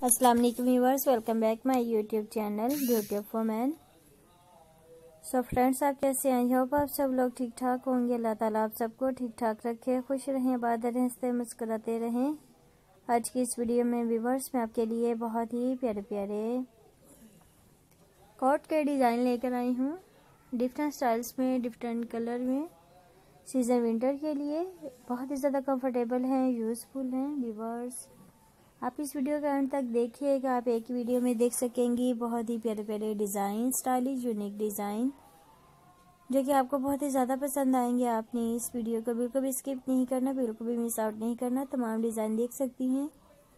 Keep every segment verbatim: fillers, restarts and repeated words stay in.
अस्सलाम वालेकुम viewers, welcome back my YouTube channel beauty for man. So friends, आप कैसे हैं? आई होप आप सब लोग ठीक ठाक होंगे। अल्लाह ताला आप सबको ठीक ठाक रखे, खुश रहें, आबाद रहें, हंसते मुस्कुराते रहें। आज की इस वीडियो में व्यूअर्स मैं आपके लिए बहुत ही प्यारे प्यारे कोट के डिज़ाइन लेकर आई हूँ। डिफरेंट स्टाइल्स में, डिफरेंट कलर में, सीजन विंटर के लिए बहुत ही ज़्यादा कंफर्टेबल हैं, यूज़फुल हैं व्यूअर्स। आप इस वीडियो के अंत तक देखिएगा, आप एक ही वीडियो में देख सकेंगी बहुत ही प्यारे प्यारे डिज़ाइन, स्टाइलिश यूनिक डिज़ाइन जो कि आपको बहुत ही ज़्यादा पसंद आएंगे। आपने इस वीडियो को बिल्कुल भी स्किप नहीं करना, बिल्कुल भी मिस आउट नहीं करना। तमाम डिज़ाइन देख सकती हैं।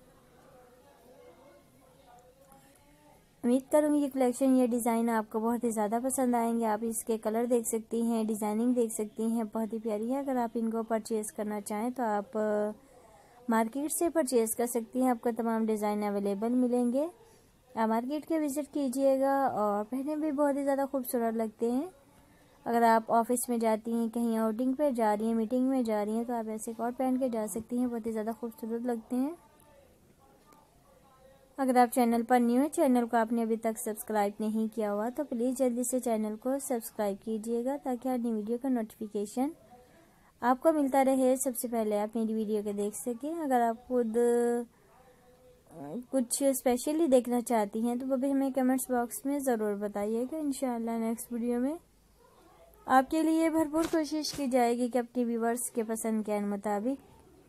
उम्मीद करूँगी ये कलेक्शन, ये डिज़ाइन आपको बहुत ही ज़्यादा पसंद आएंगे। आप इसके कलर देख सकती हैं, डिज़ाइनिंग देख सकती हैं, बहुत ही प्यारी है। अगर आप इनको परचेज़ करना चाहें तो आप मार्केट से परचेज़ कर सकती हैं। आपको तमाम डिज़ाइन अवेलेबल मिलेंगे। आप मार्केट के विज़िट कीजिएगा और पहने भी बहुत ही ज़्यादा खूबसूरत लगते हैं। अगर आप ऑफिस में जाती हैं, कहीं आउटिंग पे जा रही हैं, मीटिंग में जा रही हैं, तो आप ऐसे कोट पहन के जा सकती हैं, बहुत ही ज़्यादा खूबसूरत लगते हैं। अगर आप चैनल पर न्यू है, चैनल को आपने अभी तक सब्सक्राइब नहीं किया हुआ तो प्लीज़ जल्दी से चैनल को सब्सक्राइब कीजिएगा ताकि हर नई वीडियो का नोटिफिकेशन आपको मिलता रहे। सबसे पहले आप मेरी वीडियो को देख सकें। अगर आप खुद कुछ स्पेशली देखना चाहती हैं तो वो भी हमें कमेंट्स बॉक्स में ज़रूर बताइएगा। इंशाल्लाह नेक्स्ट वीडियो में आपके लिए भरपूर कोशिश की जाएगी कि अपने व्यूवर्स के पसंद के मुताबिक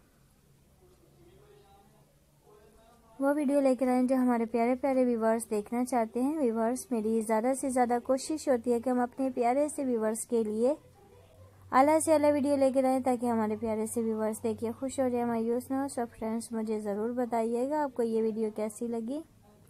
वो वीडियो लेकर आएँ जो हमारे प्यारे प्यारे व्यूवर्स देखना चाहते हैं। व्यूवर्स, मेरी ज़्यादा से ज़्यादा कोशिश होती है कि हम अपने प्यारे से व्यूवर्स के लिए आला से आला वीडियो लेकर आए ताकि हमारे प्यारे से व्यूवर्स देखिए खुश हो जाए, मायूस ना हो। सब फ्रेंड्स, मुझे ज़रूर बताइएगा आपको ये वीडियो कैसी लगी।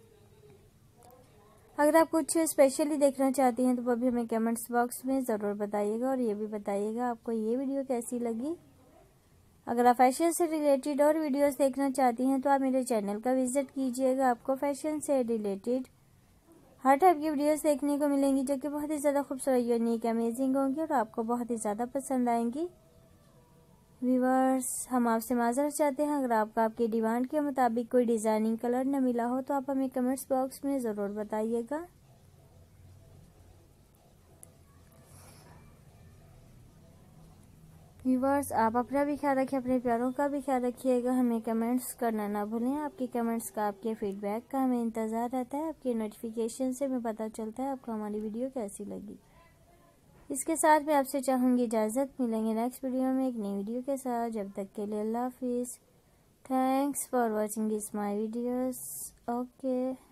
अगर आप कुछ स्पेशली देखना चाहती हैं तो वो भी हमें कमेंट्स बॉक्स में ज़रूर बताइएगा और ये भी बताइएगा आपको ये वीडियो कैसी लगी। अगर आप फैशन से रिलेटेड और वीडियोस देखना चाहती हैं तो आप मेरे चैनल का विजिट कीजिएगा। आपको फैशन से रिलेटेड हर टाइप की वीडियोस देखने को मिलेंगी जो कि बहुत ही ज़्यादा खूबसूरत, यूनिक, अमेजिंग होंगी और आपको बहुत ही ज़्यादा पसंद आएंगी। व्यूअर्स, हम आपसे माजरत चाहते हैं अगर आपको आपकी डिमांड के मुताबिक कोई डिज़ाइनिंग कलर न मिला हो तो आप हमें कमेंट्स बॉक्स में ज़रूर बताइएगा। व्यूअर्स, आप अपना भी ख्याल रखिए, अपने प्यारों का भी ख्याल रखिएगा। हमें कमेंट्स करना ना भूलें। आपके कमेंट्स का, आपके फीडबैक का हमें इंतज़ार रहता है। आपके नोटिफिकेशन से हमें पता चलता है आपको हमारी वीडियो कैसी लगी। इसके साथ मैं आपसे चाहूँगी इजाज़त। मिलेंगे नेक्स्ट वीडियो में एक नई वीडियो के साथ। जब तक के लिए अल्लाह हाफिज़। Thanks for watching this my videos. Okay.